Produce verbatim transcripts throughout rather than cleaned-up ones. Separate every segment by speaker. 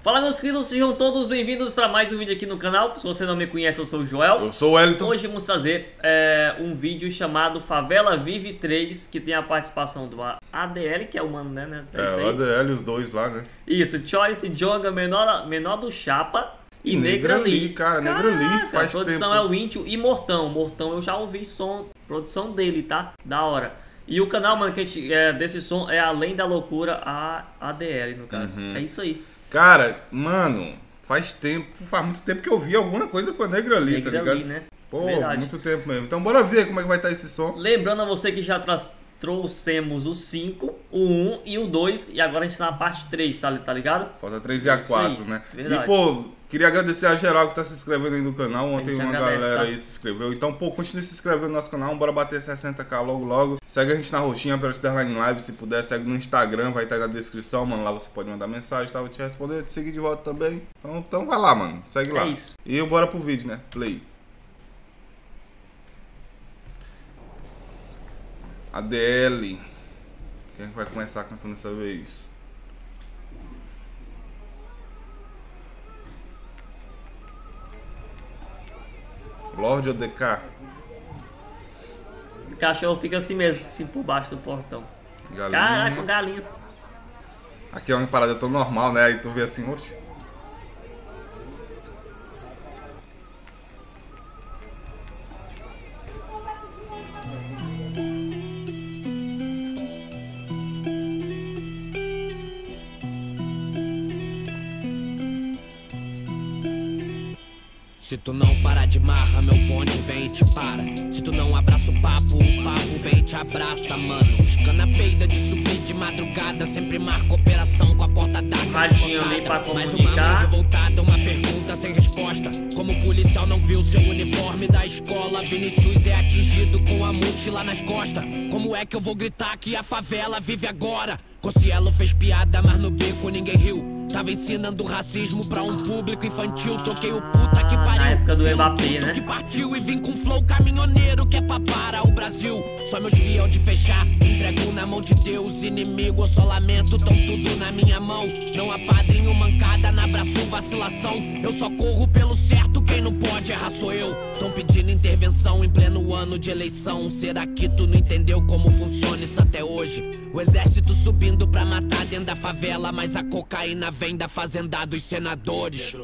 Speaker 1: Fala, meus queridos, sejam todos bem-vindos para mais um vídeo aqui no canal. Se você não me conhece, eu sou o Joel.
Speaker 2: Eu sou o Wellington.
Speaker 1: Hoje vamos trazer é, um vídeo chamado Favela Vive três, que tem a participação do A D L, que é o mano, né? né?
Speaker 2: É, é o A D L e os dois lá, né?
Speaker 1: Isso, Choice, Jonga, menor, menor do Chapa e, e Negra Lee.
Speaker 2: Cara, Negra Lee faz tempo.
Speaker 1: A produção é o Intio e Mortão. Mortão eu já ouvi som, produção dele, tá? Da hora. E o canal, mano, que a gente, é, desse som é Além da Loucura, a ADL, no caso. Uhum. É isso aí.
Speaker 2: Cara, mano, faz tempo, faz muito tempo que eu vi alguma coisa com a Negra Lee, tá ligado?
Speaker 1: Lee, né?
Speaker 2: Pô, verdade. Muito tempo mesmo. Então bora ver como é que vai estar esse som.
Speaker 1: Lembrando a você que já trouxemos o cinco, o um e o dois, e agora a gente tá na parte três, tá, tá ligado?
Speaker 2: Falta três e a quatro, né?
Speaker 1: Verdade.
Speaker 2: E, pô, queria agradecer a geral que tá se inscrevendo aí no canal. Ontem uma
Speaker 1: agradece,
Speaker 2: galera
Speaker 1: tá?
Speaker 2: aí se inscreveu. Então, pô, continue se inscrevendo no nosso canal. Bora bater sessenta k logo logo. Segue a gente na roxinha, pelo Underline Live, se puder. Segue no Instagram, vai estar aí na descrição, mano. Lá você pode mandar mensagem, tá? Vou te responder, te seguir de volta também. Então, então vai lá, mano. Segue lá.
Speaker 1: É isso.
Speaker 2: E bora pro vídeo, né? Play. A D L. Quem é que vai começar cantando dessa vez? Lorde ou D K?
Speaker 1: O cachorro fica assim mesmo, assim por baixo do portão.
Speaker 2: Galinha.
Speaker 1: Caraca, galinha.
Speaker 2: Aqui é uma parada tão normal, né? Aí tu vê assim, oxe.
Speaker 3: Se tu não parar de marra, meu bonde vem e te para. Se tu não abraça o papo, o papo vem e te abraça, mano. Os cana peida de subir de madrugada, sempre marca operação com a porta d'água desmontada. Mais uma mão revoltada, uma pergunta sem resposta. Como o policial não viu seu uniforme da escola, Vinicius é atingido com a mochila nas costas. Como é que eu vou gritar que a favela vive agora? Cossielo fez piada, mas no beco ninguém riu. Tava ensinando racismo pra um público infantil. Troquei o puta que pariu.
Speaker 1: Na época do Mbappé, né?
Speaker 3: Que partiu e vim com flow caminhoneiro que é pra parar o Brasil. Só meus fiel de fechar, entrego na mão de Deus. Inimigo, eu só lamento, tão tudo na minha mão. Não há padrinho, mancada, na abraço, vacilação. Eu só corro pelo certo, quem não pode errar sou eu. Tão pedindo intervenção em pleno ano de eleição. Será que tu não entendeu como funciona isso até hoje? O exército subindo pra matar dentro da favela, mas a cocaína vem da fazenda dos senadores.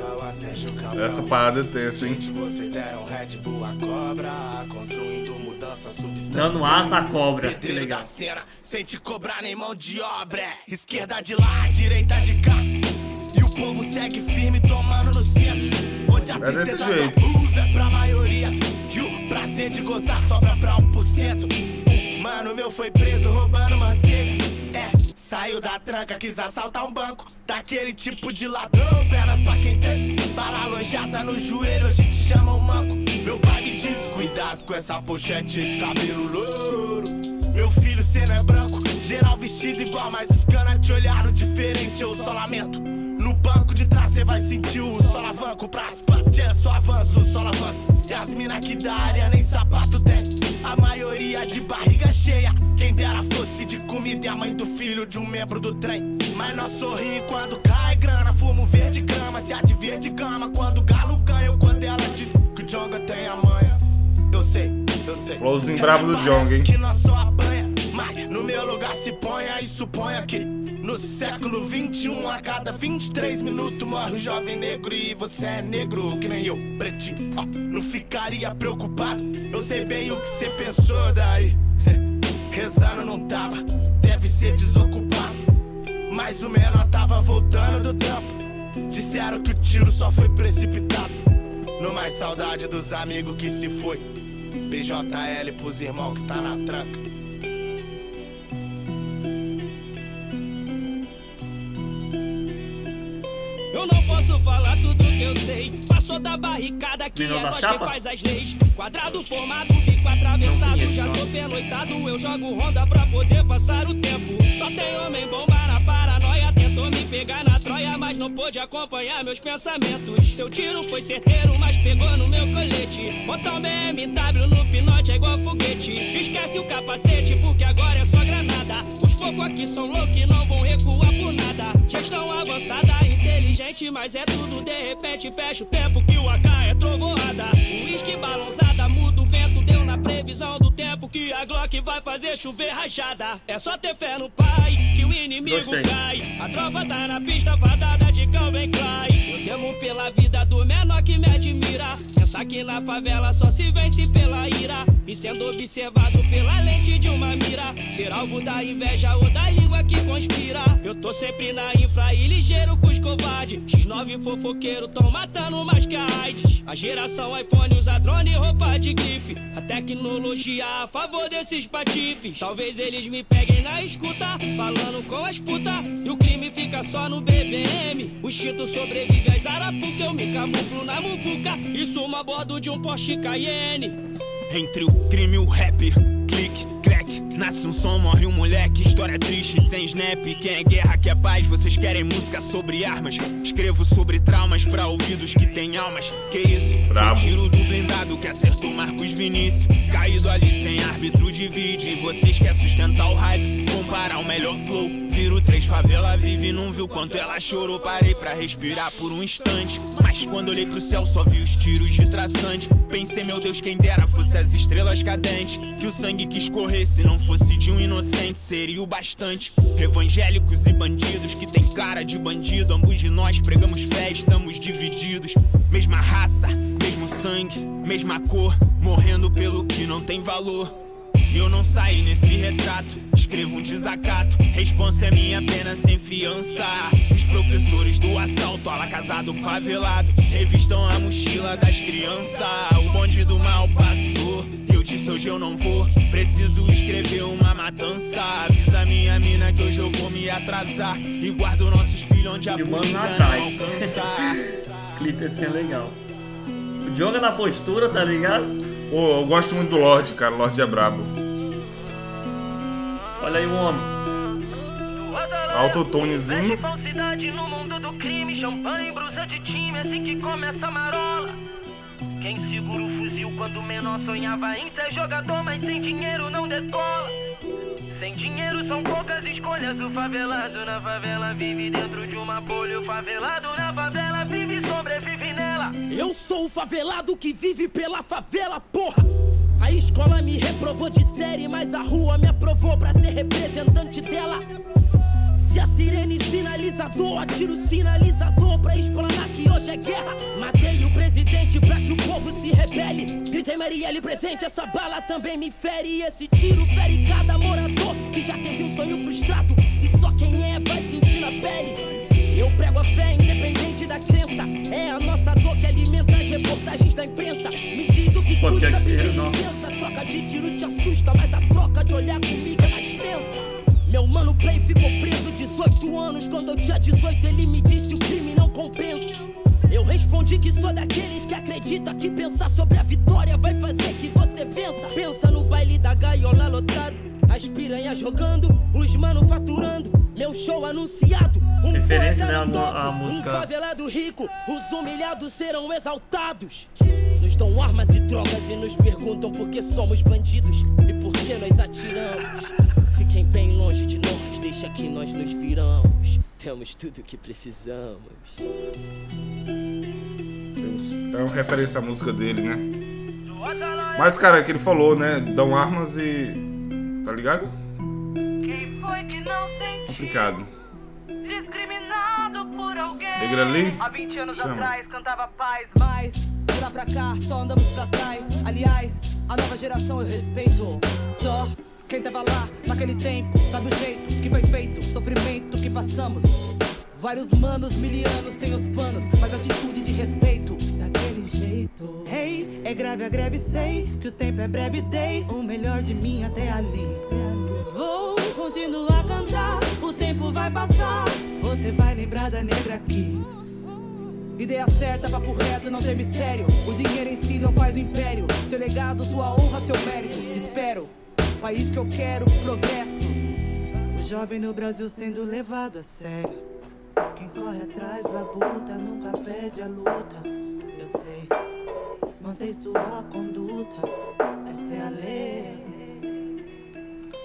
Speaker 2: Essa parada é tensa, hein?
Speaker 4: Vocês deram Red Bull a cobra, construindo mudança substância.
Speaker 1: Dando asa a cobra.
Speaker 4: Que legal. Da cena, sem te cobrar nem mão de obra. Esquerda de lá, direita de cá. E o povo segue firme tomando no centro. Onde a
Speaker 2: é desse
Speaker 4: tristeza
Speaker 2: jeito.
Speaker 4: da luz é pra maioria. E o prazer de gozar sobra pra um por cento. Mano meu foi preso roubando manteiga. É, saiu da tranca, quis assaltar um banco. Daquele tipo de ladrão, pernas pra quem tem. Bala alojada no joelho, hoje te chamam manco. Meu pai me diz, cuidado com essa pochete, esse cabelo louro. Meu filho, cê não é branco, geral vestido igual, mas os cana te olharam diferente, eu só lamento. No banco de trás cê vai sentir o solavanco. Pras plantinhas só avanço, só avanço. E as mina que da área nem sapato tem. A maioria de barriga cheia. Quem dera fosse de comida e a mãe do filho de um membro do trem. Mas nós sorri quando cai grana. Fumo verde grama, se há de verde gama. Quando o galo ganha, quando ela diz que o Jonga tem a manha. Eu sei, eu sei.
Speaker 2: Flowzinho brabo do Jonga, hein?
Speaker 4: Que nós só apanha, mas no meu lugar se ponha e suponha que no século vinte e um, a cada vinte e três minutos morre um jovem negro. E você é negro que nem eu, pretinho. Oh, não ficaria preocupado, eu sei bem o que você pensou daí. Rezando não tava, deve ser desocupado. Mas o menor tava voltando do tempo. Disseram que o tiro só foi precipitado. No mais saudade dos amigos que se foi. P J L pros irmãos que tá na tranca.
Speaker 3: Eu não posso falar tudo que eu sei. Passou da barricada que
Speaker 1: Menor
Speaker 3: é
Speaker 1: da
Speaker 3: nós
Speaker 1: chapa?
Speaker 3: quem faz as leis. Quadrado formado, bico atravessado.
Speaker 1: conheço,
Speaker 3: Já
Speaker 1: não.
Speaker 3: tô pernoitado, eu jogo ronda pra poder passar o tempo. Só tem homem bomba na paranoia. Tentou me pegar na troia, mas não pôde acompanhar meus pensamentos. Seu tiro foi certeiro, mas pegou no meu colete. Botar um B M W no pinote é igual foguete. Esquece o capacete, porque agora é só granada. Os poucos aqui são loucos e não vão recuar por nada. Gestão avançada, inteligente. inteligente, mas é tudo de repente. Fecha o tempo que o A K é trovoada. O uísque balançada, muda o vento. Deu na previsão do tempo que a Glock vai fazer chover rajada. É só ter fé no pai, que o inimigo
Speaker 1: Gostei.
Speaker 3: cai. A tropa tá na pista, fadada de Calvin Klein. Eu temo pela vida do menor que me admira. Pensa que na favela só se vence pela ira. E sendo observado pela lente de uma mira. Ser alvo da inveja ou da língua que conspira. Eu tô sempre na infra e ligeiro com os covardes. X nove fofoqueiro tão matando mais que a AIDS. A geração iPhone usa drone e roupa de grife. A tecnologia a favor desses patifes. Talvez eles me peguem na escuta, falando com as putas. E o crime fica só no B B M. O instinto sobrevive às arapuca. Eu me camuflo na muvuca e sumo a bordo de um Porsche Cayenne.
Speaker 5: Entre o crime e o rap, clique, crack, nasce um som, morre um moleque. História triste, sem snap. Quem é guerra, que é paz. Vocês querem música sobre armas? Escrevo sobre traumas pra ouvidos que têm almas. Que isso?
Speaker 2: Bravo.
Speaker 5: Foi tiro do blindado que acertou Marcos Vinícius. Caído ali sem árbitro divide. E vocês querem sustentar o hype, comparar o melhor flow. Viro três favela, vive, não viu quanto ela chorou. Parei pra respirar por um instante, mas quando olhei pro céu só vi os tiros de traçante. Pensei, meu Deus, quem dera fosse as estrelas cadentes. Que o sangue que escorresse, se não fosse de um inocente, seria o bastante. Evangélicos e bandidos que tem cara de bandido. Ambos de nós pregamos fé, estamos divididos. Mesma raça, mesmo sangue, mesma cor. Morrendo pelo que não tem valor. E eu não saí nesse retrato, escrevo um desacato. Responsa é minha pena sem fiança. Os professores do assalto, ala casado favelado, revistam a mochila das crianças. O bonde do mal passou, eu disse hoje eu não vou. Preciso escrever uma matança. Avisa minha mina que hoje eu vou me atrasar. E guardo nossos filhos onde a
Speaker 1: E mano
Speaker 5: polícia
Speaker 1: atrás.
Speaker 5: não alcança.
Speaker 1: Clipe assim é legal. Joga na postura, tá ligado?
Speaker 2: Pô, eu gosto muito do Lorde, cara. O Lorde é brabo.
Speaker 1: Olha aí o homem.
Speaker 2: Autotonezinho.
Speaker 4: Falsidade no mundo do crime, champanhe, brusa de time, assim que começa a marola. Quem segura o fuzil quando menor sonhava em ser jogador, mas sem dinheiro não decola. Sem dinheiro são poucas escolhas, o favelado na favela vive dentro de uma bolha. O favelado na favela vive e sobrevive nela.
Speaker 3: Eu sou o favelado que vive pela favela, porra! A escola me reprovou de série, mas a rua me aprovou pra ser representante dela. Se a sirene sinalizador, atiro o sinalizador pra explanar que hoje é guerra. Matei o presidente pra que o povo se rebele. Gritei Marielle presente, essa bala também me fere. E esse tiro fere cada morador que já teve um sonho frustrado. E só quem é vai sentir na pele. Eu prego a fé independente da crença. É a nossa dor que alimenta as reportagens da imprensa. Me diz o que
Speaker 1: Pô,
Speaker 3: custa
Speaker 1: que
Speaker 3: pedir
Speaker 1: é, não.
Speaker 3: licença. Troca de tiro te assusta, mas a troca de olhar comigo é mais tensa. Meu mano Play ficou preso dezoito anos. Quando eu tinha dezoito ele me disse o crime não compensa. Eu respondi que sou daqueles que acredita que pensar sobre a vitória vai fazer que você vença. Pensa no baile da gaiola lotado, as piranhas jogando, os mano faturando, meu show anunciado. Um
Speaker 1: Referência,
Speaker 3: poeta
Speaker 1: né,
Speaker 3: no
Speaker 1: a-
Speaker 3: topo,
Speaker 1: a música.
Speaker 3: um favelado rico, os humilhados serão exaltados. Nos dão armas e drogas e nos perguntam por que somos bandidos e por que nós atiramos. Fiquem bem longe de nós, deixa que nós nos viramos. Temos tudo o que precisamos.
Speaker 2: É uma referência à música dele, né? Mas, cara, é que ele falou, né? Dão armas e... Tá ligado?
Speaker 4: Quem foi que não sentiu
Speaker 2: Complicado.
Speaker 4: discriminado por alguém?
Speaker 2: Negra ali?
Speaker 4: Há vinte anos
Speaker 2: Chama.
Speaker 4: atrás cantava paz.
Speaker 6: Mas, de lá pra cá, só andamos pra trás. Aliás, a nova geração eu respeito. Só quem tava lá naquele tempo sabe o jeito que foi feito, o sofrimento que passamos. Vários manos, milianos sem os planos, mas atitude de respeito. Daquele jeito. Hey, é grave a greve, sei que o tempo é breve, dei o melhor de mim até ali. Vou continuar a cantar, o tempo vai passar, você vai lembrar da negra aqui. Ideia certa, papo reto, não tem mistério. O dinheiro em si não faz o império. Seu legado, sua honra, seu mérito. Espero, país que eu quero, progresso. O jovem no Brasil sendo levado a sério. Quem corre atrás labuta, nunca perde a luta. Eu sei, mantém sua conduta, essa é a lei.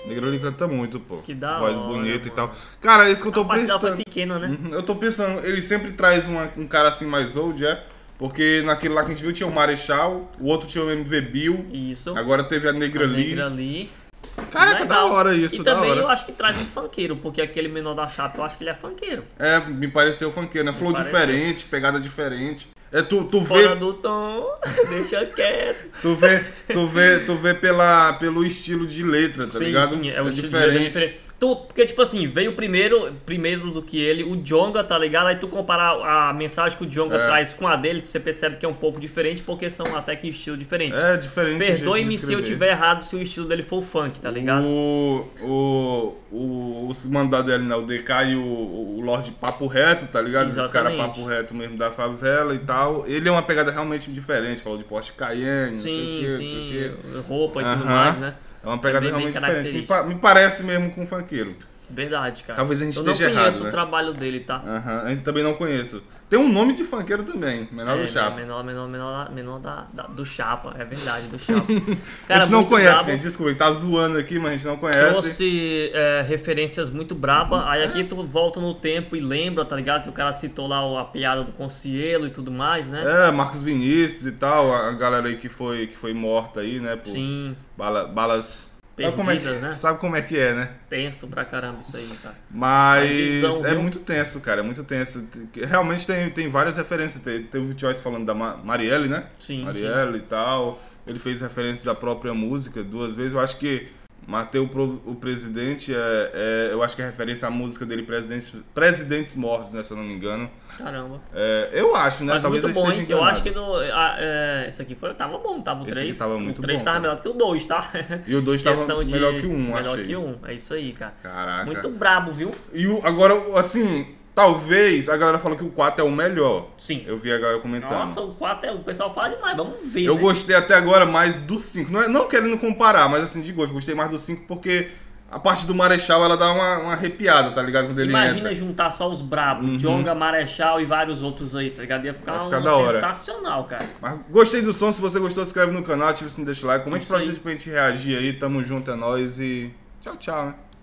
Speaker 2: Negrali canta muito, pô.
Speaker 1: Que da
Speaker 2: Voz
Speaker 1: hora,
Speaker 2: bonita
Speaker 1: mano.
Speaker 2: e tal. Cara, é isso que eu tô
Speaker 1: A parte dela
Speaker 2: prestando.
Speaker 1: foi pequena, né?
Speaker 2: Uhum, eu tô pensando, ele sempre traz uma- um cara assim mais old, é? Porque naquele lá que a gente viu tinha o Marechal, o outro tinha o M V Bill,
Speaker 1: Isso.
Speaker 2: agora teve a Negrali.
Speaker 1: Negrali.
Speaker 2: Caraca, da hora isso,
Speaker 1: E
Speaker 2: da
Speaker 1: também
Speaker 2: hora.
Speaker 1: eu acho que traz um funkeiro, porque aquele menor da chapa, eu acho que ele é funkeiro.
Speaker 2: É, me pareceu funkeiro, né? Flow
Speaker 1: pareceu.
Speaker 2: diferente, pegada diferente. É, tu, tu
Speaker 1: Fora
Speaker 2: vê,
Speaker 1: do tom, deixa quieto.
Speaker 2: tu vê, tu vê, tu vê pela, pelo estilo de letra, tá
Speaker 1: sim,
Speaker 2: ligado?
Speaker 1: sim, é o estilo de letra diferente. Tu, porque, tipo assim, veio primeiro, primeiro do que ele, o Djonga, tá ligado? Aí tu comparar a mensagem que o Djonga
Speaker 2: É.
Speaker 1: traz com a dele, você percebe que é um pouco diferente, porque são até que estilos diferentes.
Speaker 2: É, diferente. o jeito de
Speaker 1: Perdoe-me se eu
Speaker 2: escrever.
Speaker 1: tiver errado se o estilo dele for funk, tá ligado?
Speaker 2: O, o, o, os mandados dele, né? O D K e o, o Lorde Papo Reto, tá ligado? Esses caras
Speaker 1: Exatamente.
Speaker 2: Papo Reto mesmo da favela e tal. Ele é uma pegada realmente diferente. Falou de Porsche Cayenne, não sei o
Speaker 1: Sim,
Speaker 2: que, não
Speaker 1: sim,
Speaker 2: sei o quê.
Speaker 1: roupa e tudo
Speaker 2: Aham.
Speaker 1: mais, né?
Speaker 2: É uma pegada
Speaker 1: É bem- bem
Speaker 2: realmente diferente. Me,
Speaker 1: característica.
Speaker 2: pa- me parece mesmo com funkeiro.
Speaker 1: Verdade, cara.
Speaker 2: Talvez a gente
Speaker 1: eu não
Speaker 2: esteja
Speaker 1: conheço
Speaker 2: errado,
Speaker 1: o
Speaker 2: né?
Speaker 1: trabalho dele, tá?
Speaker 2: Aham, a gente também não conheço. Tem um nome de funkeiro também, menor
Speaker 1: É,
Speaker 2: do Chapa.
Speaker 1: Menor, menor, menor, menor da, da- do Chapa, é verdade, do Chapa.
Speaker 2: A gente não
Speaker 1: muito
Speaker 2: conhece,
Speaker 1: brabo.
Speaker 2: desculpa, ele tá zoando aqui, mas a gente não conhece.
Speaker 1: Trouxe é, referências muito braba, aí aqui tu volta no tempo e lembra, tá ligado? Que o cara citou lá a piada do Concielo e tudo mais, né?
Speaker 2: É, Marcos Vinícius e tal, a galera aí que foi, que foi morta aí, né? Por
Speaker 1: Sim,
Speaker 2: bala- balas. Sabe como, é que,
Speaker 1: Perdidas, né?
Speaker 2: sabe como é que é, né?
Speaker 1: tenso pra caramba isso aí, cara.
Speaker 2: Mas
Speaker 1: A visão,
Speaker 2: é
Speaker 1: viu?
Speaker 2: muito tenso, cara, é muito tenso. Realmente tem, tem várias referências. Teve, teve o Choice falando da Ma- Marielle, né?
Speaker 1: Sim,
Speaker 2: Marielle e tal. Ele fez referências à própria música duas vezes. Eu acho que Matei o, Pro- o Presidente, é, é, eu acho que é referência à música dele, Presidentes, Presidentes Mortos, né? Se eu não me engano.
Speaker 1: Caramba.
Speaker 2: É, eu acho, né?
Speaker 1: Mas
Speaker 2: Talvez
Speaker 1: muito
Speaker 2: eu
Speaker 1: bom,
Speaker 2: esteja
Speaker 1: hein? Eu
Speaker 2: enganado.
Speaker 1: acho que do, a, é, esse aqui foi, tava bom, tava o
Speaker 2: Esse
Speaker 1: três.
Speaker 2: aqui tava muito
Speaker 1: o três
Speaker 2: bom,
Speaker 1: tava
Speaker 2: cara.
Speaker 1: melhor que o dois, tá?
Speaker 2: E o dois tava
Speaker 1: Questão de-
Speaker 2: melhor que o um,
Speaker 1: Melhor
Speaker 2: achei.
Speaker 1: que o um, é isso aí, cara.
Speaker 2: Caraca.
Speaker 1: Muito brabo, viu?
Speaker 2: E o, agora, assim, talvez a galera falou que o quatro é o melhor.
Speaker 1: Sim.
Speaker 2: Eu vi a galera comentando.
Speaker 1: Nossa, o quatro é, o pessoal fala demais, vamos ver,
Speaker 2: Eu
Speaker 1: né?
Speaker 2: gostei até agora mais do cinco. Não, é, não querendo comparar, mas assim, de gosto. Gostei mais do cinco porque a parte do Marechal, ela dá uma, uma arrepiada, tá ligado? Quando ele
Speaker 1: Imagina
Speaker 2: entra.
Speaker 1: juntar só os brabos,
Speaker 2: Uhum.
Speaker 1: Djonga, Marechal e vários outros aí, tá ligado? Ia ficar,
Speaker 2: Ia ficar
Speaker 1: um
Speaker 2: da hora.
Speaker 1: sensacional, cara.
Speaker 2: Mas gostei do som. Se você gostou, se inscreve no canal, ativa o sininho, deixa o like. Comente
Speaker 1: Isso
Speaker 2: pra
Speaker 1: aí.
Speaker 2: vocês pra gente reagir aí. Tamo junto, é nóis e tchau, tchau, né?